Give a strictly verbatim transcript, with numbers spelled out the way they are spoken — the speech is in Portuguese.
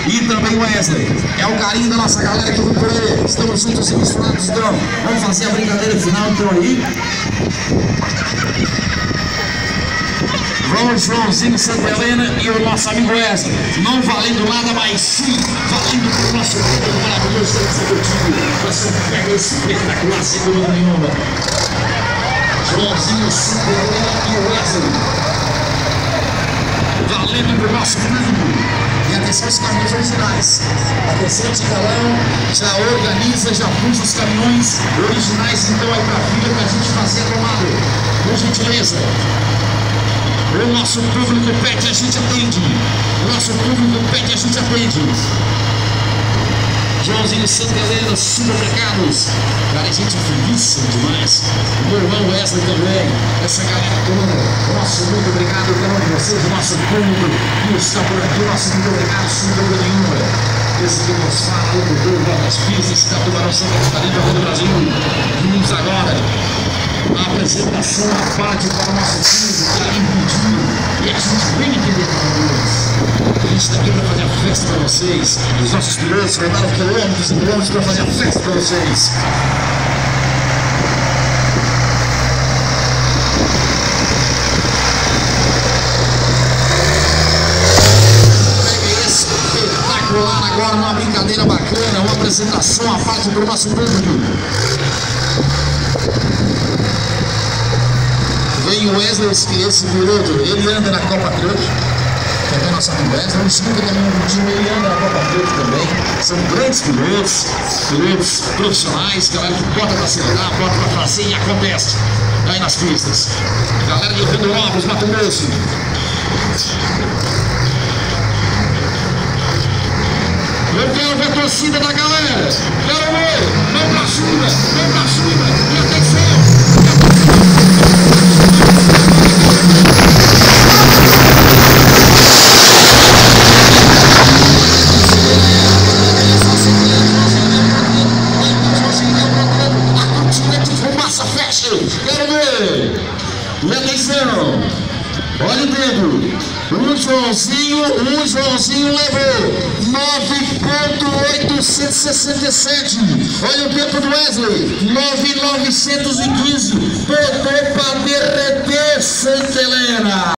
e também o Wesley. É o carinho da nossa galera que vem por aí. Estamos juntos e misturados, então vamos fazer a brincadeira final então aí. Vamos, Joãozinho, Santa Helena e o nosso amigo Wesley. Não valendo nada, mas sim valendo para o nosso povo maravilhoso desse curtido. Vai ser um pega espetacular, sem dúvida nenhuma. Joãozinho, Santa Helena e o Wesley. Valendo para o nosso público. E atenção aos caminhões originais. Atenção, Ticalão, já organiza, já puxa os caminhões originais então aí para a fila para a gente fazer a tomada. Por gentileza. O nosso público pede, a gente atende. O nosso público pede, a gente atende. Joãozinho, Santa Helena, supermercados. Cara, gente finíssima demais. O meu irmão Wesley também. Essa galera toda. Nosso muito obrigado pelo de vocês, o nosso público que está por aqui. Nosso muito obrigado, sem dúvida nenhuma. Esse que nos fala, o doutor das pistas, que está Tubarão Santa Catarina, todo o Brasil. Vimos agora a apresentação à parte para o nosso time, que ali pediu. E a gente vem entender para nós. A gente está aqui para fazer a festa para vocês. Os nossos pilotos mandaram quilômetros e quilômetros para fazer a festa para vocês. Espetacular agora, uma brincadeira bacana, uma apresentação à parte para o nosso público. Vem o Wesley, esse piloto, ele anda na Copa Truck, também nosso amigo Wesley, o segundo caminhão do time, ele anda na Copa Truck também. São grandes pilotos, pilotos profissionais, galera que bota para acelerar, bota para fazer e acontece aí nas pistas. Galera de Rondonópolis, Mato Grosso. Eu quero ver a torcida da galera, quero ver, vamos pra cima, vamos pra cima, e atenção! Quero ver! E atenção! Olha o dedo! Um Joãozinho, um Joãozinho levou nove ponto oitocentos e sessenta e sete. Olha o tempo do Wesley, nove mil novecentos e quinze. Botou para derreter Santa Helena.